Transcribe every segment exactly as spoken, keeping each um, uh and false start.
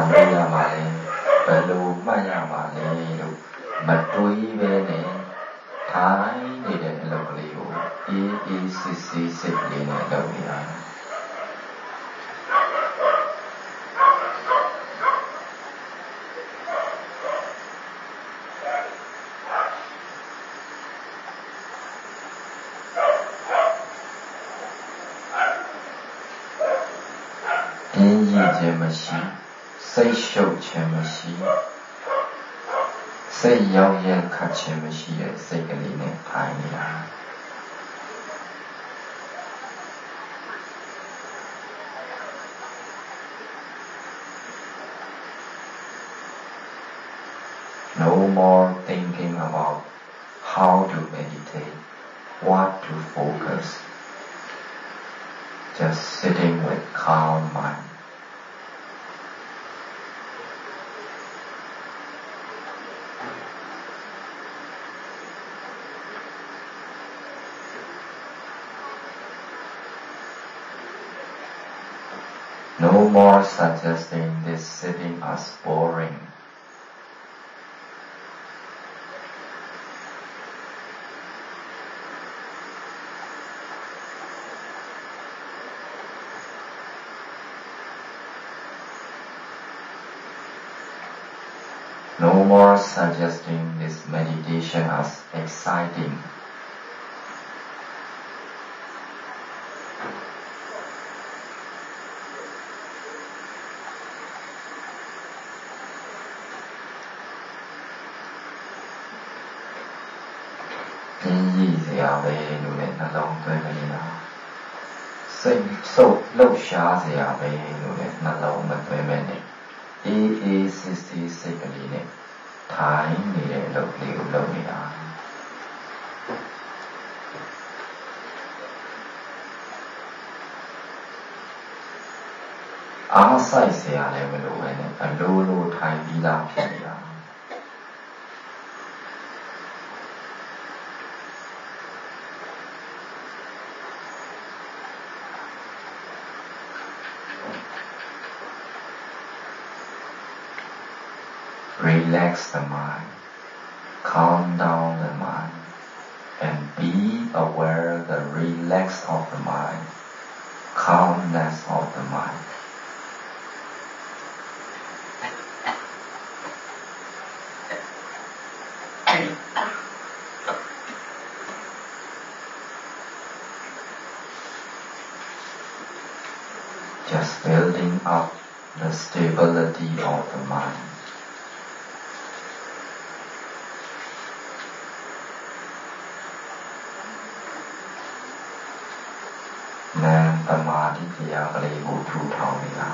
လို့ရမှာလဲဘယ်လိုမှတ်ရမှာလဲလို့မတွေးပဲနဲ့ထိုင်နေတဲ့အလုပ်ကလေးကိုအေးအေးစစ်စစ်စိတ်လေးနဲ့လုပ်နေရတာမရှိစိတ်ရှုပ်ခြင်းမရှိစိတ်ရောက်ရခတ်ခြင်းမရှိတဲ့စိတ်ကလေးနဲ့ထိုင်နေတာ No more thinking about how to meditate, what to focus, just sitting with calm mind. No more suggesting this sitting as boring. No more suggesting this meditation as exciting. Relax the mind, calm down the mind, and be aware of the relax of the mind, calmness of the mind. Just building up the stability of the mind. Nan Samadhiတရားကလေးကိုထူထောင်နေတာ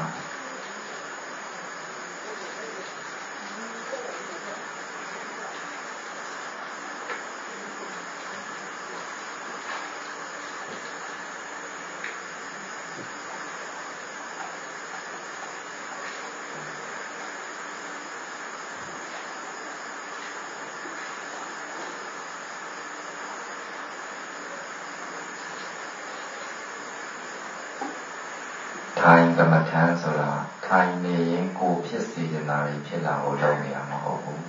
ထိုင်ကမ္မထမ်းဆိုတာထိုင်နေရင်ကိုယ်ဖြစ်စေချင်တာတွေဖြစ်လာဖို့လုပ်နေရမှာမဟုတ်ဘူး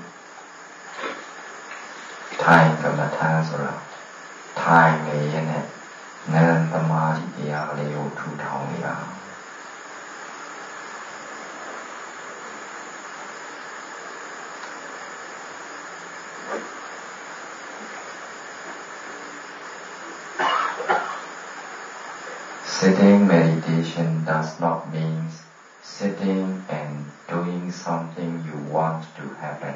ထိုင်ကမ္မထမ်းဆိုတာထိုင်နေရင်နဲ့ဉာဏ်သမာဓိတရားကလေးကိုထူထောင်နေတာ Sitting meditation does not mean sitting and doing something you want to happen.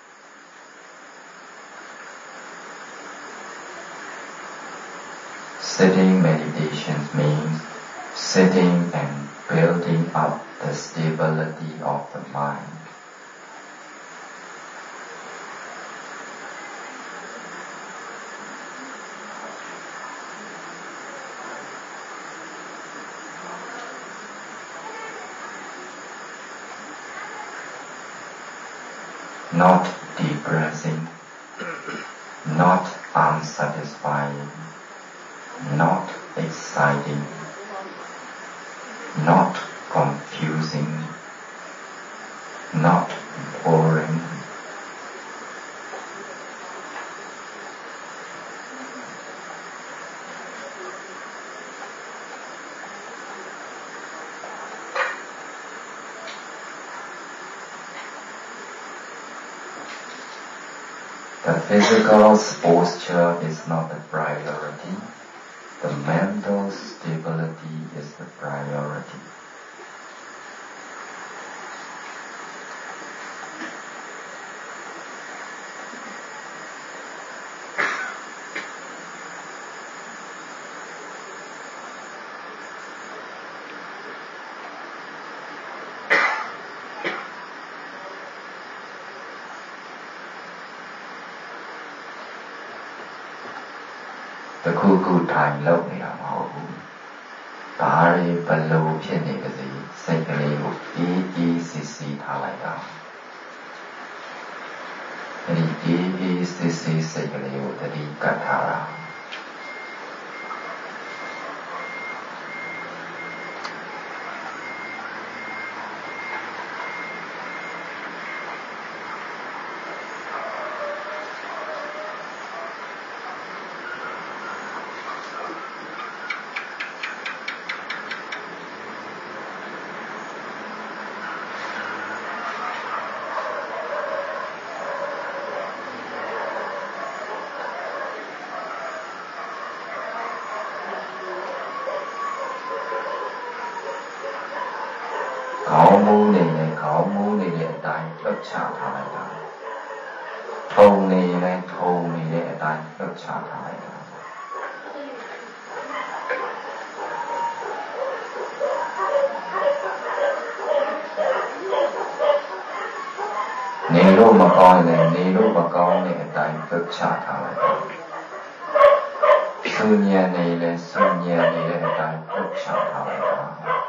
Sitting meditation means sitting and building up the stability of the mind. Not depressing, not unsatisfying, not exciting, not confusing, not boring. The physical posture is not the priority. The mental stability is the priority. The kuku time love me am how Bari below pianigasi, secondly, E E C C Talaya. And E E C C secondly, the Katara. Khảo mưu này này, khảo mưu này này tại bất trả thải ta. Thâu này này, thâu này này tại bất trả thải ta. Nê lô mà coi này, nê lô mà coi này tại bất trả thải ta. Sư nhà này này, sư nhà này này tại bất trả thải ta.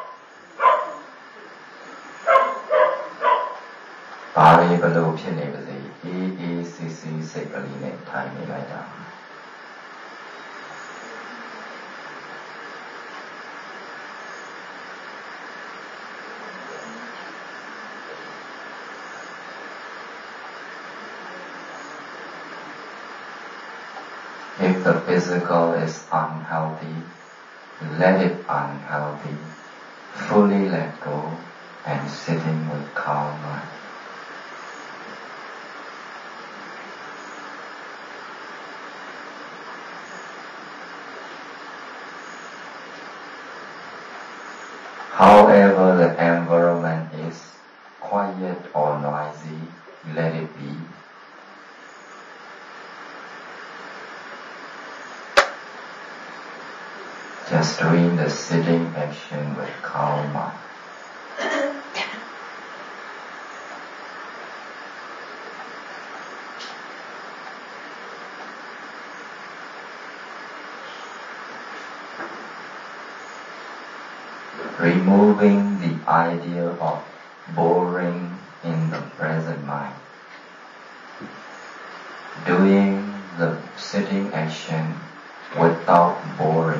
Bari below pianigasi, E E C C secondly, time me like that. If the physical is unhealthy, let it unhealthy, fully let go, and sitting with calm mind. However the environment is quiet or noisy, let it be. Just doing the sitting action with calm mind. Removing the idea of boring in the present mind. Doing the sitting action without boring.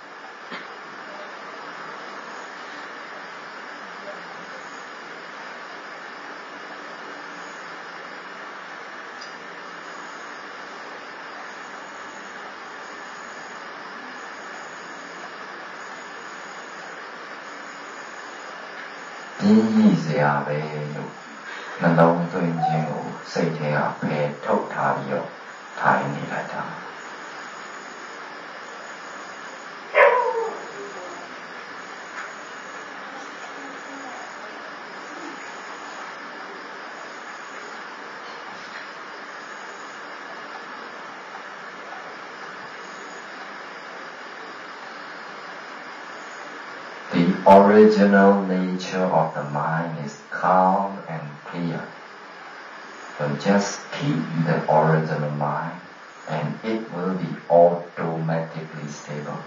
Ý giả về nhục Nên đông tuyên chiến ngủ Xây thế hạ phê thốc thả đi dọc Thái ni lại thả The original nature of the mind is calm and clear. So just keep the original mind and it will be automatically stable.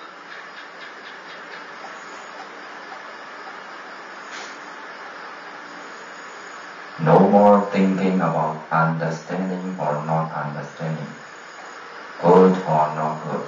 No more thinking about understanding or not understanding, good or not good.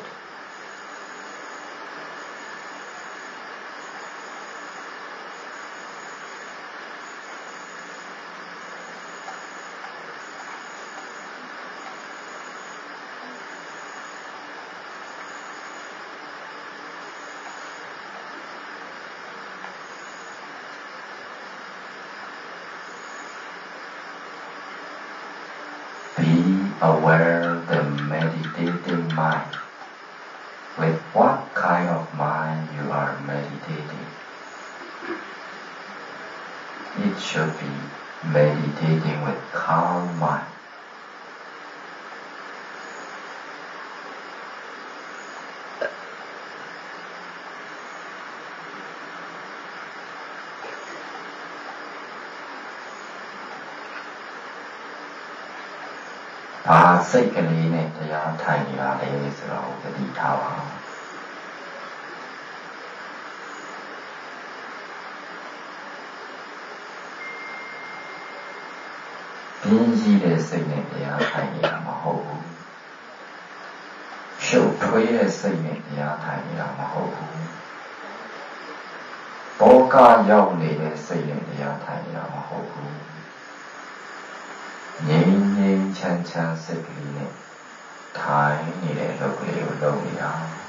aware the meditating mind. With what kind of mind you are meditating? It should be meditating with calm mind. Ah, စိတ်ကလေးနဲ့တရားထိုင်နေတာလေဆိုတော့သတိထားပါပြင်းကြီးတဲ့စိတ်နဲ့တရားထိုင်နေတာမဟုတ်ဘူးရှုပ်ထွေးတဲ့စိတ်နဲ့တရားထိုင်နေတာမဟုတ်ဘူးတောကရောက်နေတဲ့စိတ်နဲ့တရားထိုင်နေတာမဟုတ်ဘူးငြိမ်းငြိမ်းချမ်းချမ်းစိတ်ကလေးနဲ့ထိုင်နေတဲ့လုပ်ကလေးကိုလုပ်နေတာ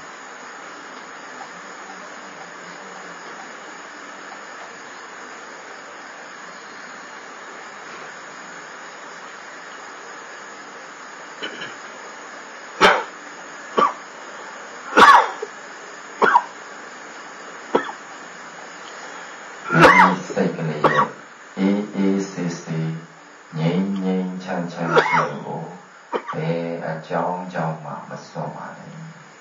စိတ်ကလေးရဲ့အေးအေးဆေးဆေးငြိမ်းငြိမ်းချမ်းချမ်းရှိဖို့ဘယ်အကြောင်းကြောင့်မှမစွန့်ပါနဲ့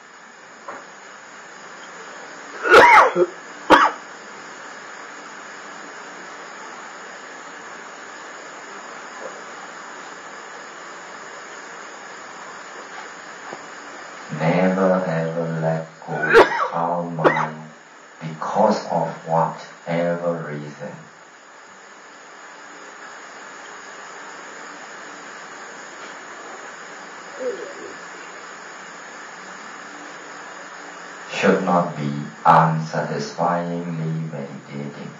Never ever let go of our mind because of whatever reason. Should not be unsatisfyingly meditating.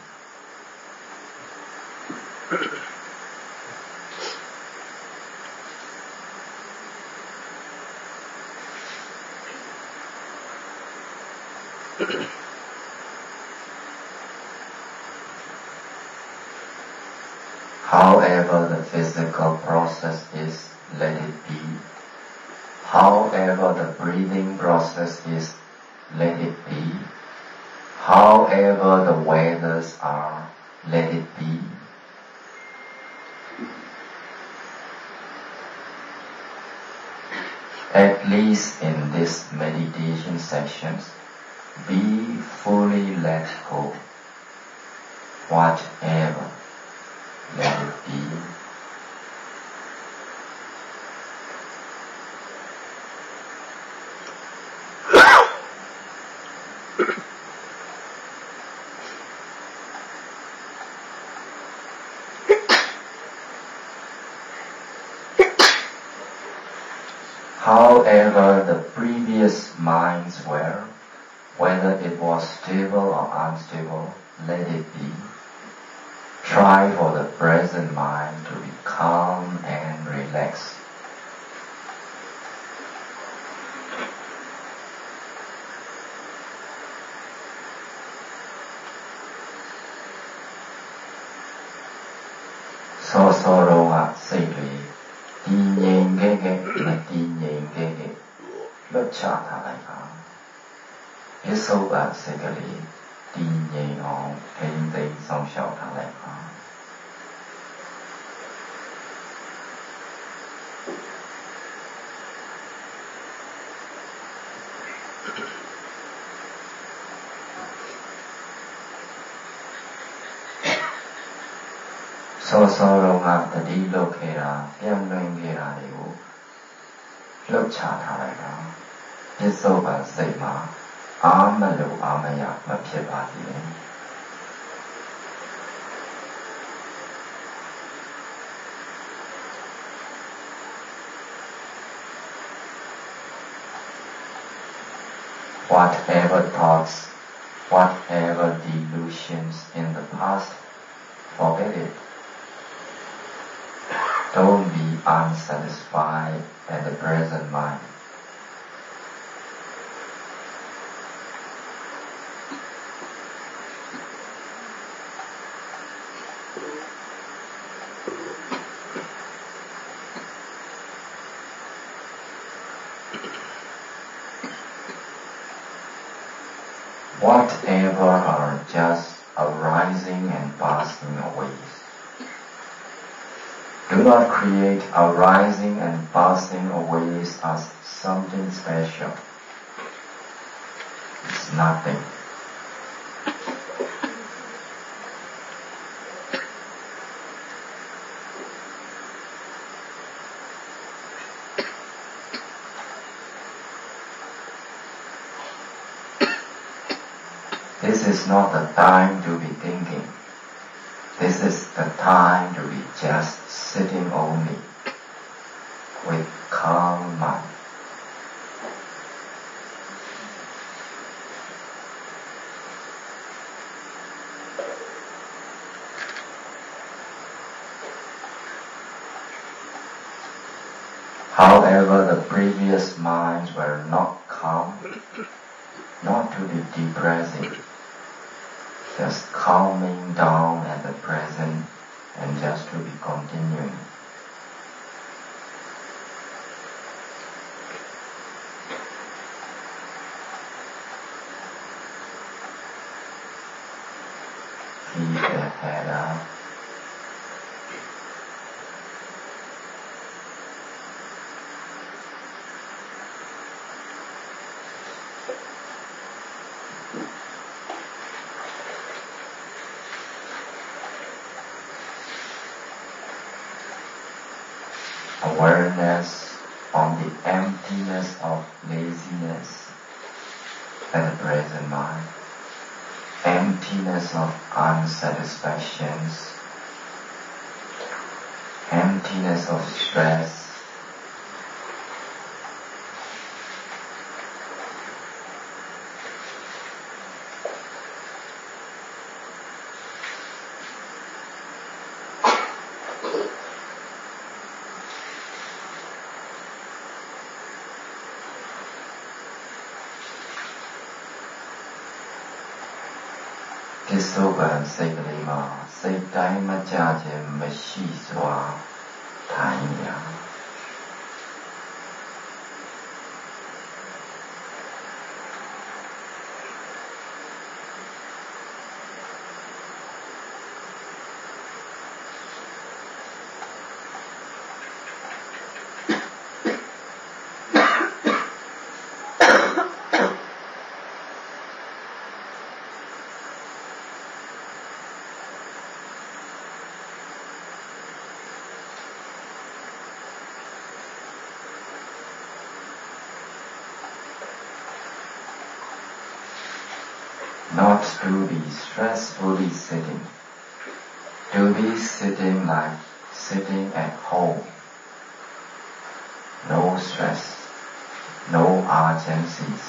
However the physical process is, let it be. However the breathing process is, let it be. However the weathers are, let it be. At least in this meditation sections, be fully let go. Whatever, let it be. However the previous minds were, whether it was stable or unstable, let it be. Try for the present mind to be calm and relaxed. So sorrow at safely. တည်ငြိမ်ခဲ့ခဲ့မတည်ငြိမ်ခဲ့ခဲ့လွတ်ချထားလိုက်ပါပစ္စုပ္ပန်စိတ်ကလေးတည်ငြိမ်အောင်ထိန်းသိမ်းဆောင်ရှောက်ထားလိုက်ပါစောစောတော့ကတတိလုတ်ခဲ့တာပြန်လွင်ခဲ့တာတွေကိုလှုပ်ချထားလိုက်တာပစ္စုပ္ပန်စိတ်မှာအာမလို့အာမရမဖြစ်ပါစေနဲ့ Whatever thoughts, whatever delusions in the past, forget it. Don't be unsatisfied at the present mind. Whatever are just arising and passing away. Do not create arising and passing away as something special. It's nothing. This is not the time to be thinking. This is the time to be just sitting only with calm mind. However, the previous minds were not calm, not to be depressing, just calming down at the present and just to be continuing. Keep the head up. Awareness on the emptiness of laziness at the present mind, emptiness of unsatisfactions, emptiness of stress,ကိစ္ဆုပံစိတ်ကလေးမှာစိတ်တိုင်းမကြခြင်းမရှိစွာထိုင်ရNot to be stressfully sitting, to be sitting like sitting at home. No stress, no urgencies.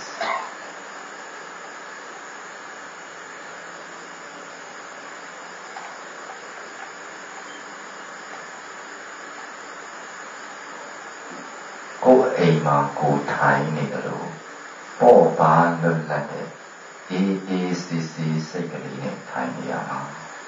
Ko aima ko thai ne lo, po ba lo lat de. အေးအေးစီစီစိတ်ကလေးနဲ့ထိုင်နေရမှာ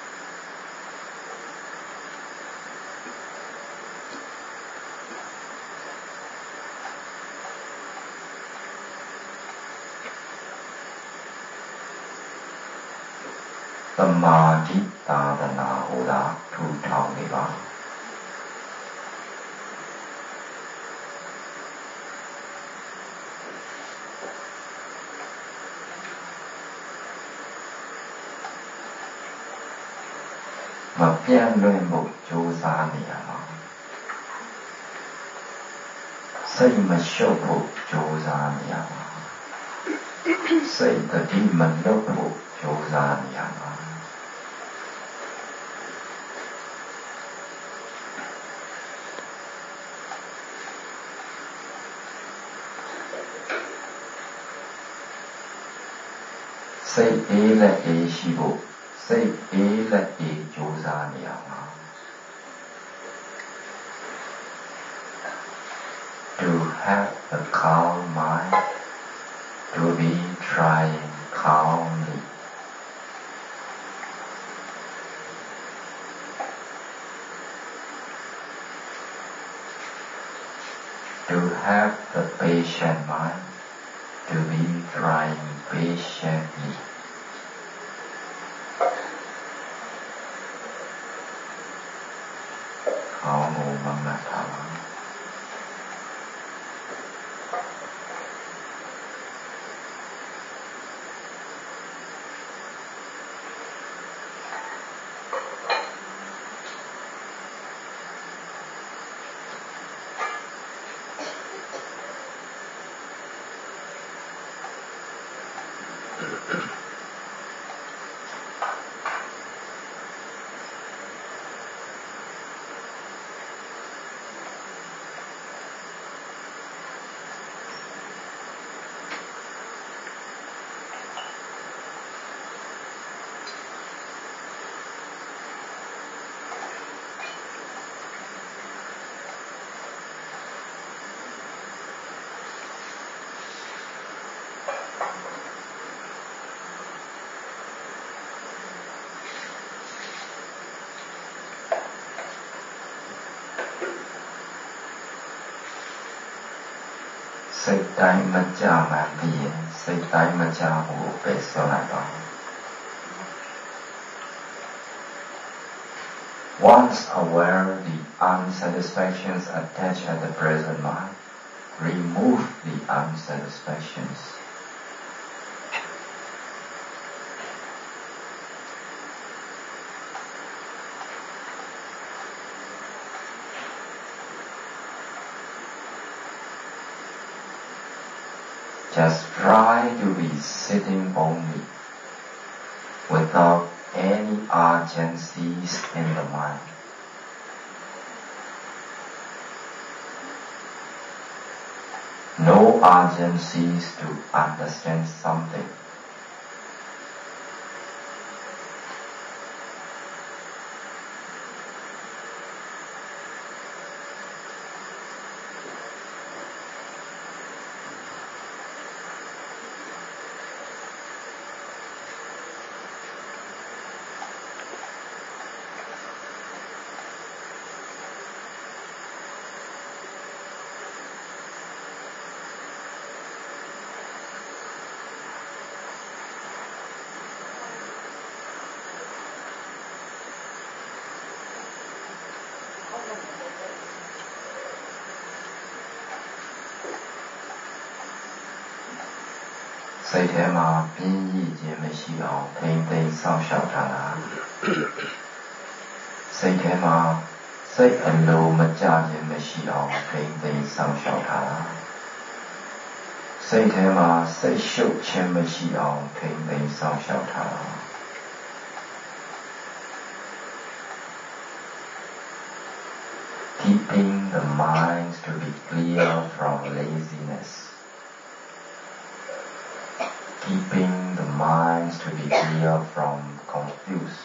သမာဓိသာသနာဟောတာထူထောင်နေပါမပြန့်လွင့်ဖို့ကြိုးစားနေရမှာစိတ်မရှုပ်ဖို့ကြိုးစားနေရမှာစိတ်တတိမလွတ်ဖို့ကြိုးစားနေရမှာစိတ်အေးလက်အေးရှိဖို့စိတ်အေးလက်အေးကြိုးစားနေရမှာ To have a calm mind, to be trying calmly. To have a patient mind, to be trying patiently. ခေါင်းကိုမမှတ်ထားပါစိတ်တိုင်းမကြမှပြီးရင်စိတ်တိုင်းမကြဘူးပဲဆွလိုက်ပါ Once aware the unsatisfactions attached at the present mind, remove the unsatisfactions. Just try to be sitting only, without any urgencies in the mind. No urgencies to understand something.စိတ်ထဲမှာပြင်းရည်ခြင်းမရှိအောင်ထိမ့်သိမ်းစောင့်ရှောက်ထားတာစိတ်ထဲမှာစိတ်အလိုမကျခြင်းမရှိအောင်ထိမ့်သိမ်းစောင့်ရှောက်ထားတာစိတ်ထဲမှာစိတ်ရှုပ်ခြင်းမရှိအောင်ထိမ့်သိမ်းစောင့်ရှောက်ထားတာ Keeping the mind to be clear from laziness. Keeping the mind to be clear from confuse.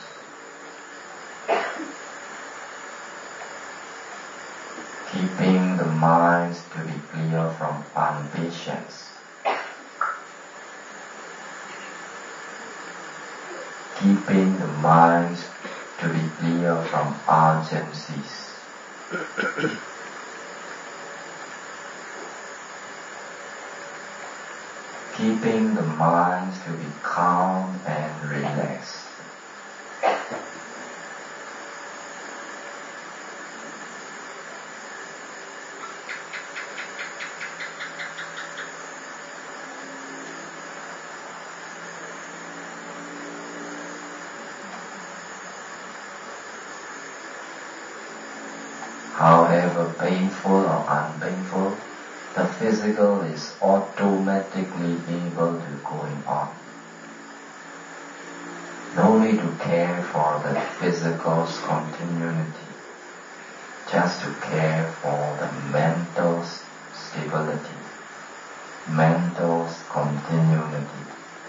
Keeping the mind to be clear from impatience. Keeping the mind to be clear from urgencies. Keeping the mind to be calm and relaxed. However painful or unpainful, the physical is automatically able to going on. No need to care for the physical's continuity, just to care for the mental stability, mental continuity.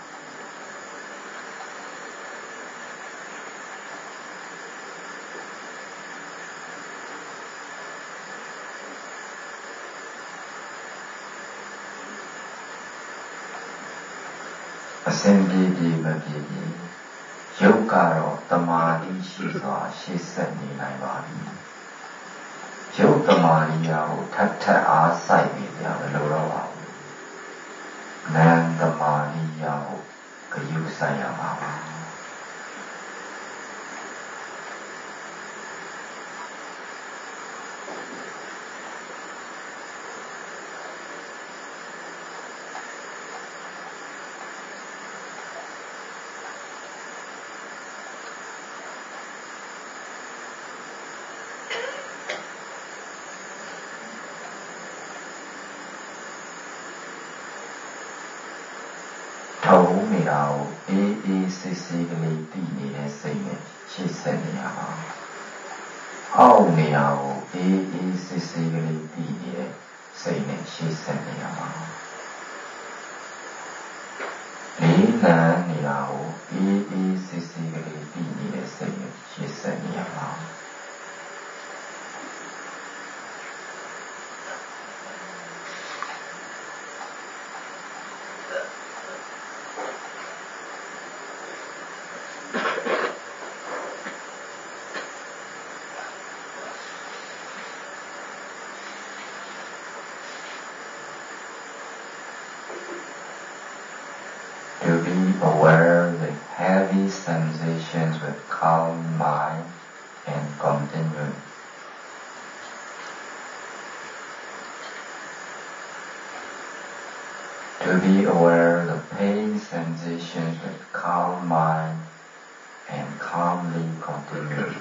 A simple deity, yoga tamadi shiva shisani naivadi. Yoga tamadi yaho tata asai vidya velora. Nan tamadi yaho kayusayama. ထုံနေတာကိုအေးအေးဆေးဆေးကလေးတည်နေတဲ့စိတ်နဲ့ရှေ့ဆက်နေရမှာအောက်နေတာကိုအေးအေးဆေးဆေးကလေးတည်နေတဲ့စိတ်နဲ့ရှေ့ဆက်နေရမှာလေးလံနေတာကိုအေးအေးဆေးဆေးကလေးတည်နေတဲ့စိတ်နဲ့ရှေ့ဆက်နေရမှာTo be aware of the heavy sensations with calm mind and continue. To be aware of the pain sensations with calm mind and calmly continue.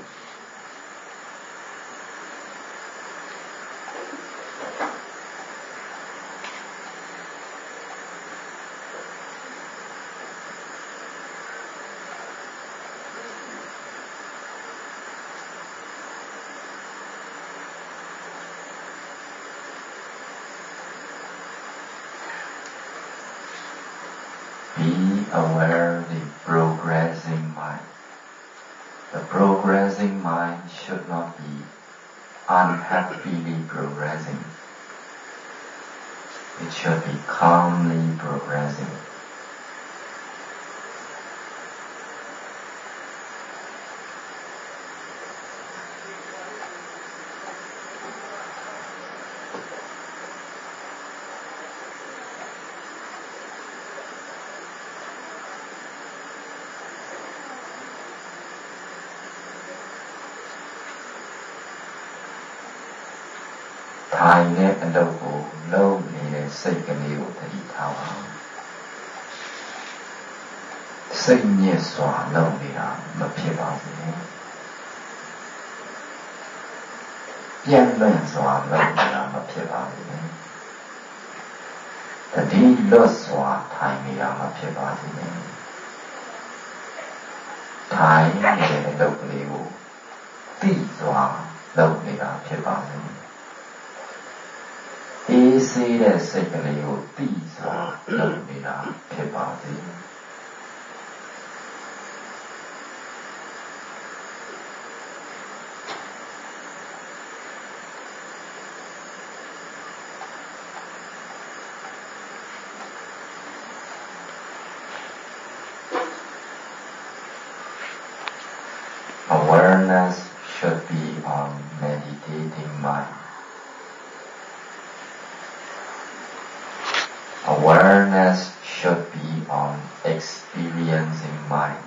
Be aware of the progressing mind. The progressing mind should not be unhappily progressing. It should be calmly progressing. Thai နဲ့အလုပ်ကိုလုပ်နေတဲ့စိတ်ကလေးကိုသတိထားပါစိတ်ညစ်စွာလုပ်နေတာမဖြစ်ပါဘူးပြန့်လွင့်စွာလုပ်နေတာမဖြစ်ပါဘူးတတိလွတ်စွာထိုင်နေတာမဖြစ်ပါဘူးထိုင်နေတဲ့အလုပ်ကလေးကိုသိစွာလုပ်နေတာဖြစ်ပါဘူးအေးဆေးတဲ့စိတ်ကလေးကိုသိစွာလုပ်နေတာဖြစ်ပါစေ Awareness should be on meditating mind. Awareness should be on experiencing mind.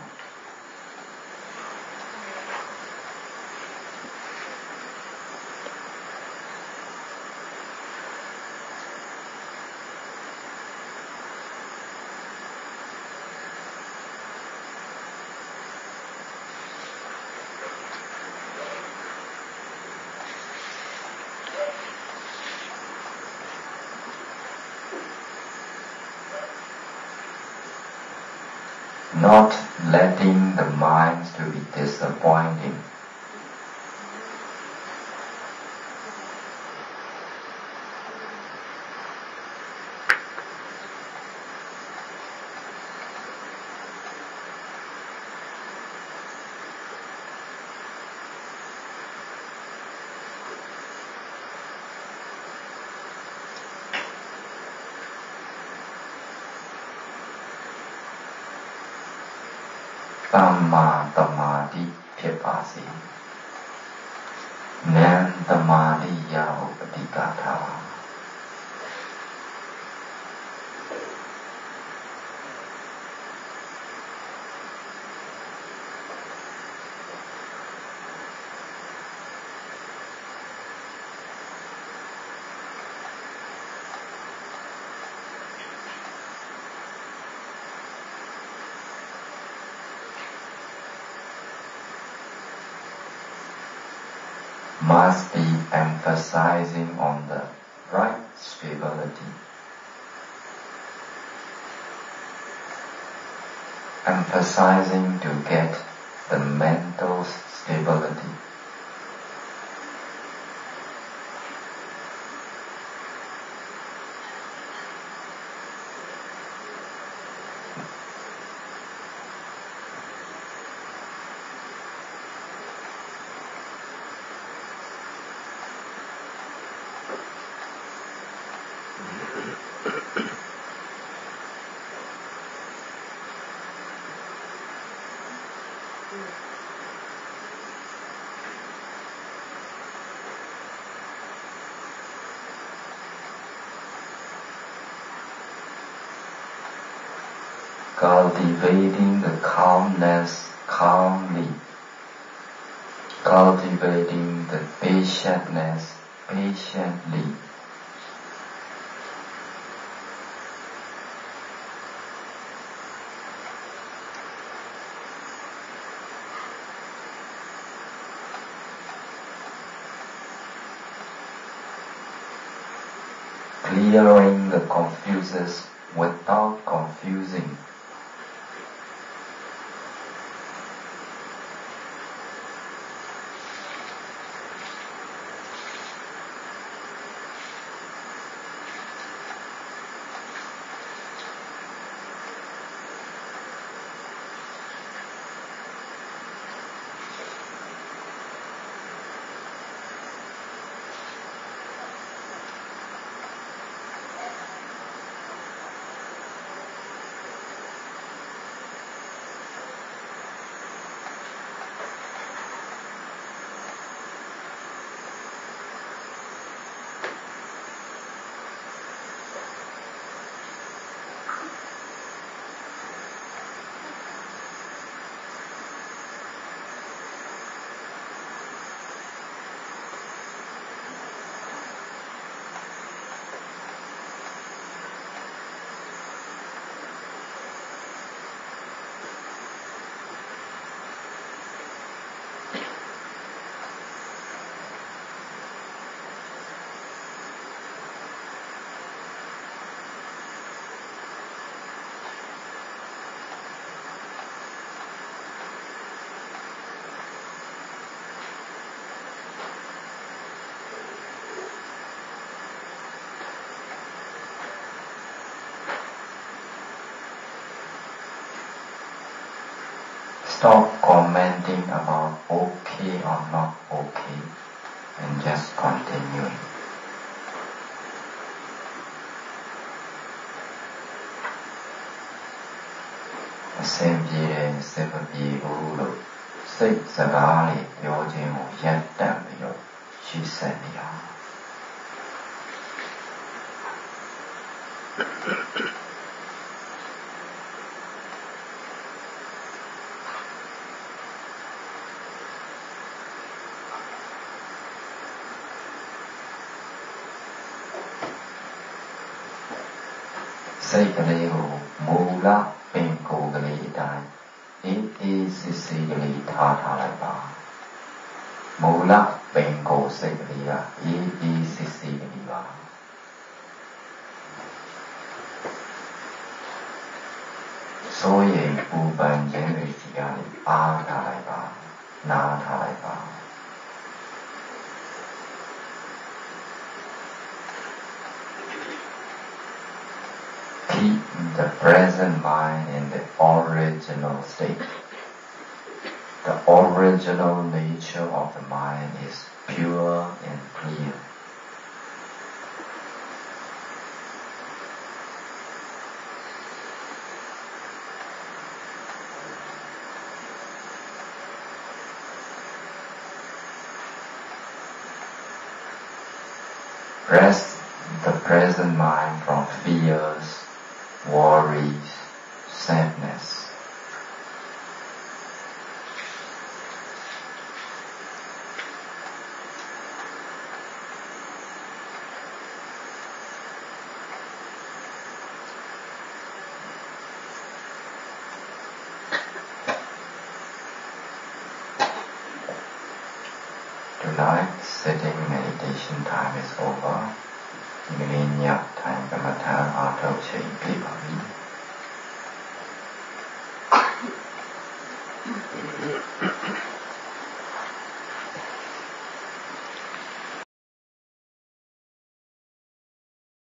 Not letting the minds to be disappointing. Tamma Tamadi ဖြစ်ပါစေဉာဏ်သမာဓိရဖို့အဓိကထားပါ Must be emphasizing on the right stability. emphasizing to get the mental stability. Cultivating the calmness calmly, cultivating the patientness patiently. Clearing the confuses without confusing. Stop commenting about okay or not okay and just continuing. A ဆင်ပြေတယ်စိတ်မပြေဘူးလို့စိတ်စကားတွေပြောခြင်းကိုရပ်တန့်ပြီးတော့ရှေ့ဆက်နေအောင် စိတ်ကလေးကိုမူလပင်ကိုယ်ကလေးအတိုင်းအေးအေးစစ်စစ်ကလေးထားထားလိုက်ပါမူလပင်ကိုယ်စိတ်ကလေးကအေးအေးစစ်စစ်ကလေးပါစိုးရိမ်ပူပန်ခြင်းတွေစီကနေအားထားလိုက်ပါနားထားလိုက်ပါ Keep the present mind in the original state. The original nature of the mind is pure and clear. Rest the present mind from fears, worries, sadness. Tonight, sitting meditation time is over. ဒီကနေ့ညထိုင်ကမ္မထာအားထုတ်ချိန်ပြပါပြီ